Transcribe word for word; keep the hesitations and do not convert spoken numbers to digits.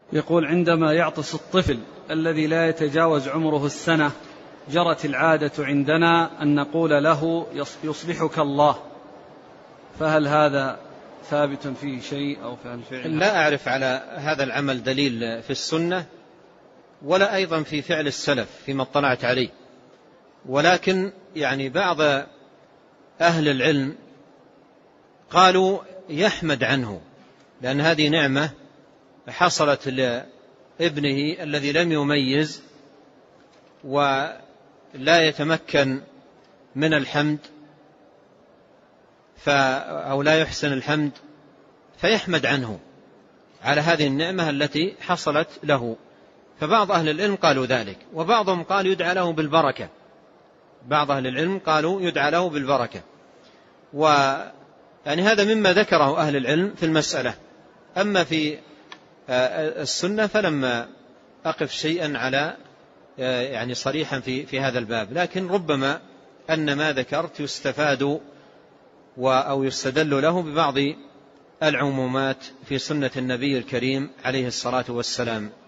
يقول: عندما يعطس الطفل الذي لا يتجاوز عمره السنة جرت العادة عندنا أن نقول له يصلحك الله، فهل هذا ثابت فيه شيء أو في الفعل؟ لا أعرف على هذا العمل دليل في السنة ولا أيضا في فعل السلف فيما اطلعت عليه، ولكن يعني بعض أهل العلم قالوا يحمد عنه، لأن هذه نعمة حصلت لابنه الذي لم يميز ولا يتمكن من الحمد أو لا يحسن الحمد، فيحمد عنه على هذه النعمة التي حصلت له. فبعض أهل العلم قالوا ذلك، وبعضهم قال يدعى له بالبركة. بعض أهل العلم قالوا يدعى له بالبركة، ويعني هذا مما ذكره أهل العلم في المسألة. أما في السنة فلما أقف شيئا على يعني صريحا في في هذا الباب، لكن ربما أن ما ذكرت يستفاد أو يستدل له ببعض العمومات في سنة النبي الكريم عليه الصلاة والسلام.